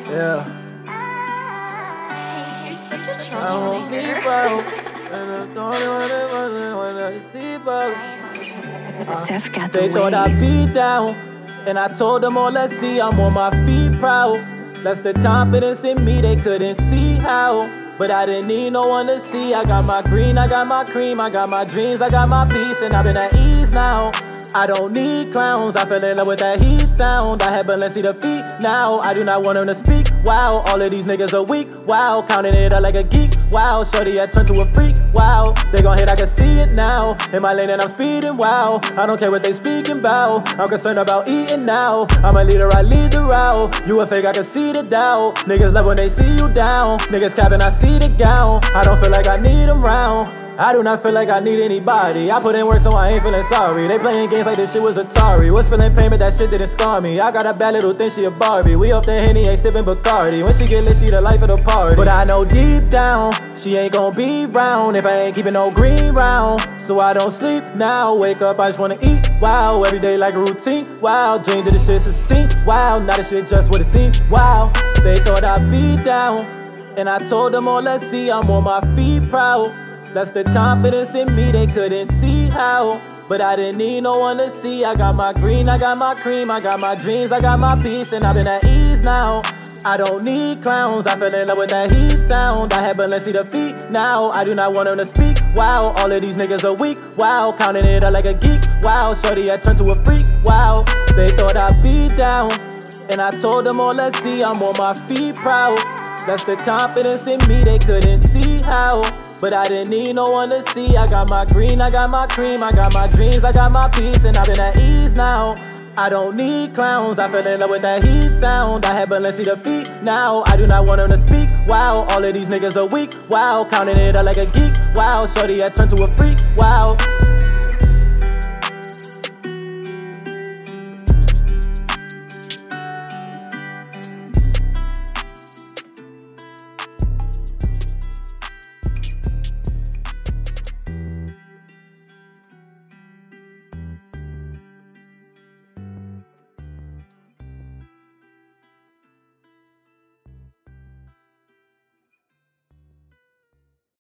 Yeah. Hey, you're such a I won't be troublemaker. broke, and I'm the only one that when I see broke. Seth got the They thought I'd waves. be down, and I told them all, let's see, I'm on my feet proud. That's the confidence in me, they couldn't see how. But I didn't need no one to see. I got my green, I got my cream, I got my dreams, I got my peace, and I've been at ease now. I don't need clowns, I fell in love with that heat sound. I had Balenciaga feet now, I do not want them to speak. Wow, all of these niggas are weak. Wow, counting it up like a geek. Wow, shorty had turned to a freak. Wow, they gon' hit, I can see it now. In my lane and I'm speeding, wow. I don't care what they speaking about, I'm concerned about eating now. I'm a leader, I lead the route. You a fake, I can see the doubt. Niggas love when they see you down. Niggas capping, I see the gown. I don't feel like I need them round. I do not feel like I need anybody. I put in work so I ain't feeling sorry. They playing games like this shit was Atari. Was feeling pain but that shit didn't scar me. I got a bad little thing, she a Barbie. We up there Henny, ain't sipping Bacardi. When she get lit, she the life of the party. But I know deep down, she ain't gon' be round if I ain't keeping no green round. So I don't sleep now, wake up, I just wanna eat. Wow, every day like a routine. Wow, dreamed of this shit since teen. Wow, now this shit just what it seemed. Wow, they thought I'd be down, and I told them all, let's see, I'm on my feet proud. That's the confidence in me, they couldn't see how. But I didn't need no one to see. I got my green, I got my cream, I got my dreams, I got my peace, and I've been at ease now. I don't need clowns, I fell in love with that heat sound. I had Balenciaga feet now, I do not want them to speak. Wow, all of these niggas are weak. Wow, counting it up like a geek. Wow, shorty had turned to a freak. Wow, they thought I'd be down, and I told them all, let's see, I'm on my feet proud. That's the confidence in me, they couldn't see how. But I didn't need no one to see. I got my green, I got my cream, I got my dreams, I got my peace, and I've been at ease now. I don't need clowns, I fell in love with that heat sound. I had Balenciaga feet now, I do not want them to speak. Wow, all of these niggas are weak. Wow, counting it up like a geek. Wow, shorty had turned to a freak. Wow.